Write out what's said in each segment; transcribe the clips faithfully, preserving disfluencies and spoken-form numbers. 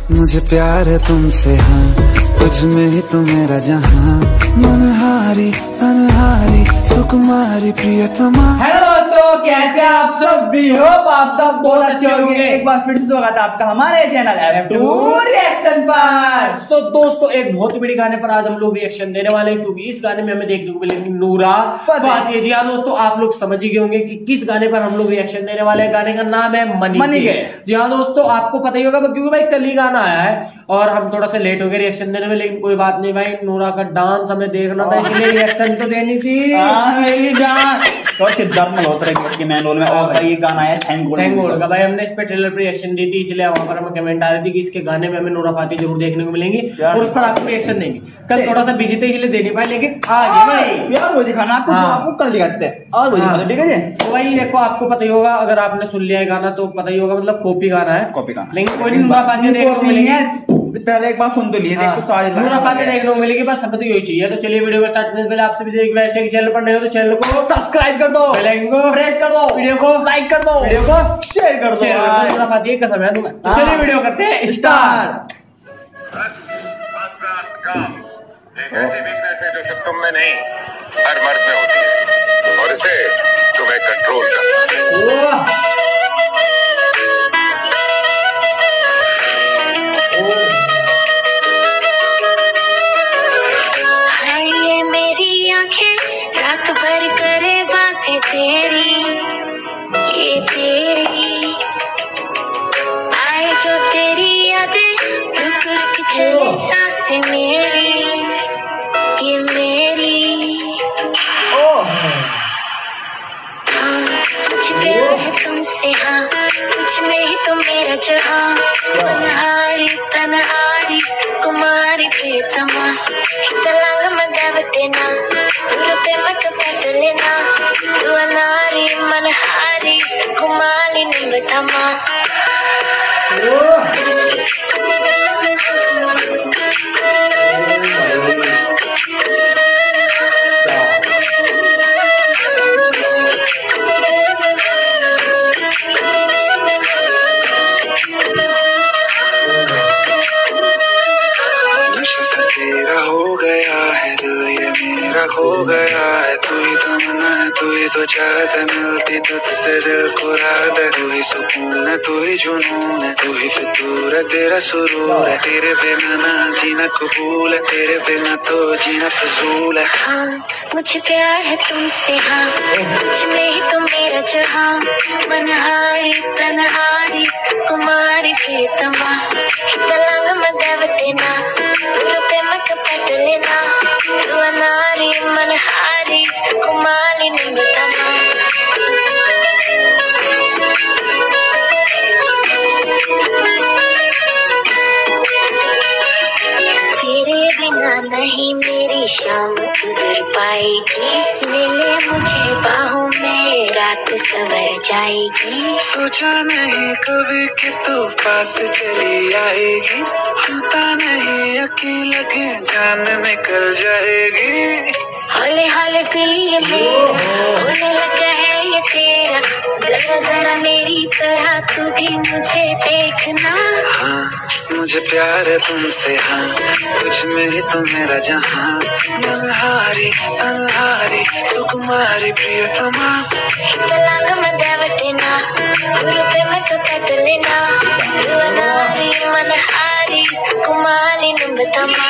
मुझे प्यार है तुमसे हाँ, तुझ में ही तो मेरा जहाँ, मनहारी अनहारी सुकुमारी प्रियतमा। हेलो दोस्तों, कैसे आप सब भी हो? आप सब बहुत अच्छे होंगे। एक बार फिर से स्वागत है आपका हमारे चैनल एफ टू रिएक्शन पर। तो दोस्तों, एक बहुत ही बड़ी गाने पर आज हम लोग रिएक्शन देने वाले हैं, क्योंकि इस गाने में हमें देखने को मिलेगी नूरा फतेही। जी हाँ दोस्तों, आप लोग समझ ही गए होंगे कि किस गाने पर हम लोग रिएक्शन देने वाले हैं। गाने का नाम है मनी, मनी के। जी हाँ दोस्तों, आपको पता ही होगा क्योंकि भाई कल ही गाना आया है और हम थोड़ा सा लेट हो गए रिएक्शन देने में, लेकिन कोई बात नहीं भाई, नूरा का डांस हमें देखना था, इसलिए रिएक्शन तो देनी थी। मेरी जान और सिद्धार्थ मल्होत्रा के मेन रोल में और ये गाना है थैंक गॉड। थैंक गॉड का भाई हमने इस पे ट्रेलर पे रिएक्शन दी थी, इसलिए वहां पर हमें कमेंट आ रही थी कि इसके गाने में हमें नूरा फतेही जरूर देखने को मिलेंगी और उस पर आपको रिएक्शन देंगे। कल थोड़ा सा बिजी थे इसलिए दे नहीं पाए, लेकिन आज भाई यार वो दिखाना आपको, हाँ। आपको कल दिखाते हैं आज वो दिखाते, ठीक है जी। तो भाई देखो, आपको पता ही होगा, अगर आपने सुन लिया है गाना तो पता ही होगा, मतलब कॉपी गाना है, कॉपी गाना, लेकिन कोई नहीं, नूरा फतेही देखने को मिलेंगे। पहले एक बार सुन तो लिए, देख तो सारे नूरा फतेही देखने को मिलेगी, बस हमें तो यही चाहिए। तो चलिए वीडियो को स्टार्ट करने से पहले आपसे भी रिक्वेस्ट है कि चैनल पर नए हो तो चैनल को सब्सक्राइब कर दो, बेल आइकन को प्रेस कर दो, वीडियो को लाइक कर दो, वीडियो को शेयर कर दो। नूरा फतेही का समय दूंगा। तो चलिए वीडियो करते हैं स्टार्ट। एक ऐसी वीकनेस है जो सिर्फ तुम में नहीं हर मर्द में होती है और इसे तुम्हें कंट्रोल करना है। रात भर करे बातें तेरी, ये तेरी आए जो तेरी यादें, रुक रुक चले सांसें मेरी, ये मेरी। हाँ मुझे प्यार है तुमसे हाँ, तुझ में ही तो मेरा जहाँ, मनहारी तनहारी सुकुमारी प्रियतमा। हितलांग मदावटेना पे मत पटलेना, तू अनारी मनहारी सुकुमारी निंबतमा। तेरा हो गया है दिल ये मेरा खो गया है, तू ही तो मना है, तू ही तो चाहत है, मिलती तुझसे दिल को रात है, तू ही सुकून है, तू ही जुनून है, तू ही फितूर है, तेरा सुरूर है, तेरे बिना ना जीना कबूल है, तेरे बिना तो जीना फजूल है। हाँ मुझे प्यार है तुमसे हाँ, तुझ में ही तो मेरा जहाँ, मनहारी तनहारी सुकुमारी प्रियतमा। हितलांग मदावटेना पे मत पटलेना, तू अनारी मनहारी सुकुमारी निंबतमा। तेरे बिना नहीं मेरी शाम गुजर पाएगी, ले ले मुझे बाहों में रात सवर जाएगी। सोचा नहीं कभी कि तू पास चली आएगी, होता नहीं यकीन लगे जान निकल जाएगी। हौले हौले दिल ये मेरा होने लगा है ये तेरा, जरा जरा मेरी तरह तू भी मुझे देखना। हाँ मुझे प्यार है तुमसे हाँ, तुझ में ही तो मेरा जहाँ, मनहारी अनहारी सुकुमारी प्रियतमा। हितलांग मदावटेना पे मत पटलेना, तू अनारी मनहारी सुकुमारी निंबतमा।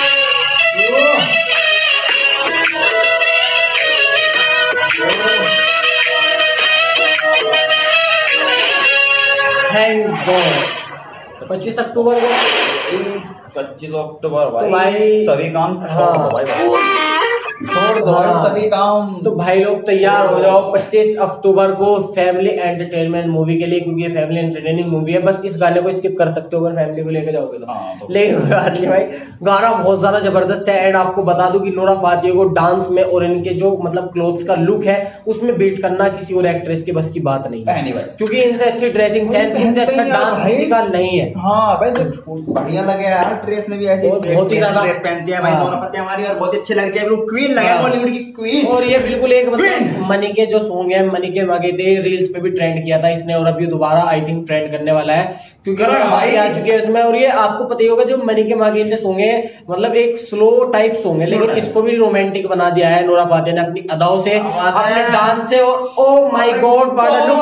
Thank God. पच्चीस अक्टूबर को पच्चीस अक्टूबर भाई, तो भाई सभी काम हाँ छोड़ दो भाई, सभी काम। तो भाई लोग तैयार हो जाओ पच्चीस अक्टूबर को फैमिली एंटरटेनमेंट मूवी के लिए, क्योंकि ये फैमिली एंटरटेनिंग मूवी है। बस इस गाने को स्किप कर सकते हो अगर फैमिली को लेकर जाओगे तो, हाँ, तो लेकिन बात नहीं भाई, गाना बहुत ज्यादा जबरदस्त है। एंड आपको बता दूं कि नूरा फतेही को डांस में और इनके जो मतलब क्लोथ्स का लुक है उसमें बीट करना किसी और एक्ट्रेस की बस की बात नहीं है, क्योंकि इनसे अच्छी ड्रेसिंग सेंस, इनसे अच्छा डांस किसी का नहीं है। हाँ भाई बढ़िया लगे यार, ड्रेस में भी ऐसी बहुत ही ज्यादा ड्रेस पहनती है भाई नूरा फतेही हमारी, और बहुत अच्छी लगती है, क्वीन क्वीन लगे, बॉलीवुड की क्वीन। और ये बिल्कुल एक मतलब मनी के जो सॉन्ग है, मनी के मांगे थे, रील्स पे भी ट्रेंड किया था इसने, और अभी दोबारा आई थिंक ट्रेंड करने वाला है क्योंकि भाई आ चुके हैं इसमें। और ये आपको पता ही होगा जो मनी के मांगे के सॉन्ग है मतलब एक स्लो टाइप सॉन्ग है, लेकिन इसको भी रोमांटिक बना दिया है नोरा फातेही ने अपनी अदाओं से, अपने डांस से, और ओ माय गॉड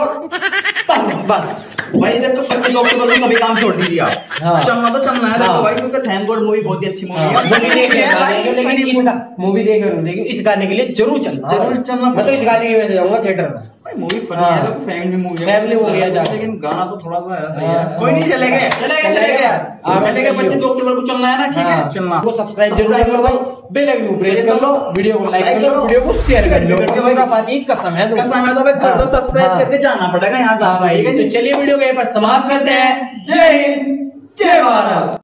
बस भाई देखो पच्चीस अक्टूबर को कभी काम छोड़ नहीं दिया। हाँ। चलना तो चलना है। देखो हाँ। भाई क्योंकि थैंक गॉड मूवी बहुत ही अच्छी मूवी है। मूवी देखे लेकिन इस मूवी देखे देखिए इस गाने के लिए जरूर चलना, जरूर चलना। मैं तो इस गाने की वजह से जाऊंगा थिएटर में। भाई मूवी फनी है, देखो फैमिली मूवी है, फैमिली मूवी है, लेकिन गाना तो थोड़ा सा ऐसा ही है। हाँ। कोई नहीं चलेगा, चलेगा चलेगा चलेगा। पच्चीस अक्टूबर को चलना है ना, ठीक है चलना। वो सब्सक्राइब जरूर कर लो भाई, बेल आइकन को प्रेस कर लो, वीडियो को लाइक कर लो, वीडियो को शेयर कर लो। नोरा फातेही कसम है, कसम है तो भाई कर दो सब्सक्राइब करके जाना पड़ेगा यहाँ से। हाँ भाई, तो चलिए वीडियो को यहीं पर समाप्त करते हैं। जय हिंद, जय भारत।